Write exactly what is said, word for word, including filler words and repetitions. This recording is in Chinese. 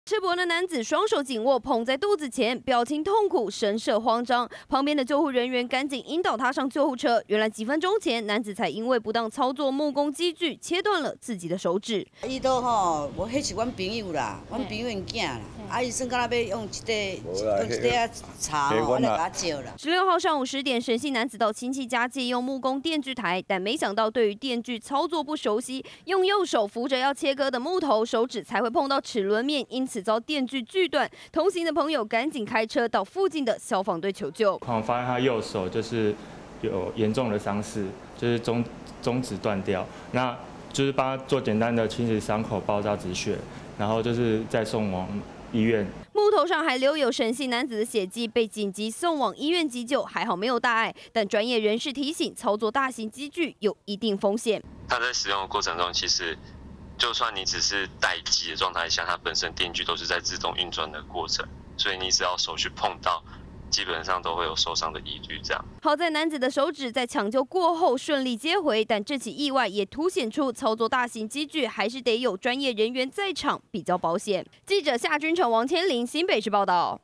赤膊的男子双手紧握捧在肚子前，表情痛苦，神色慌张。旁边的救护人员赶紧引导他上救护车。原来几分钟前，男子才因为不当操作木工机具，切断了自己的手指。 伊都吼，我迄是阮朋友啦，阮朋友因囝啦。啊，医生敢若要用一块用一块啊茶吼，来把他照啦。 十六号上午十点，沈姓男子到亲戚家借用木工电锯台，但没想到对于电锯操作不熟悉，用右手扶着要切割的木头，手指才会碰到齿轮面，因此遭电锯锯断。同行的朋友赶紧开车到附近的消防队求救。 我发现他右手就是有严重的伤势，就是中中指断掉，那就是帮他做简单的清洗伤口，包扎止血，然后就是再送往医院。 木头上还留有沈姓男子的血迹，被紧急送往医院急救，还好没有大碍。但专业人士提醒，操作大型机具有一定风险。 它在使用的过程中，其实就算你只是待机的状态下，它本身电锯都是在自动运转的过程，所以你只要手去碰到，基本上都会有受伤的疑虑。这样， 好在男子的手指在抢救过后顺利接回，但这起意外也凸显出操作大型机具还是得有专业人员在场比较保险。记者夏君成、王千林新北市报道。